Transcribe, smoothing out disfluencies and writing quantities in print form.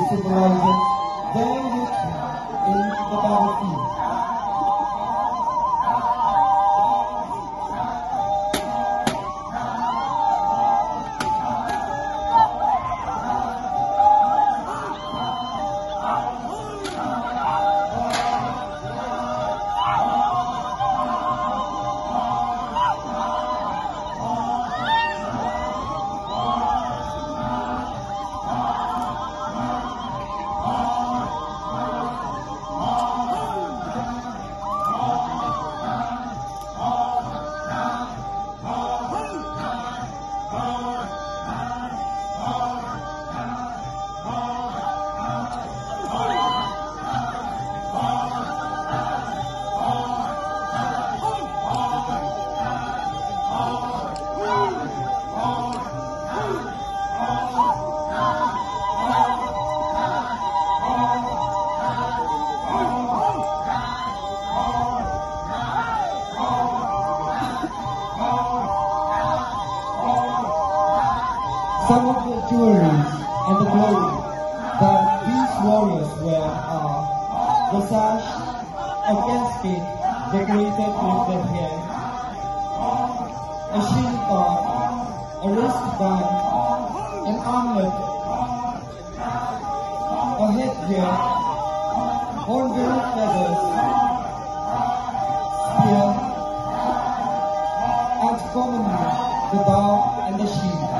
symbolizing their victory in the battlefield. Some of the jewelries and the clothing that these warriors wear are the sash, a casket decorated with their hair, a shield guard, a wristband, an armlet, a headgear, hornbill feathers, spear, and commonly the bow and the shield.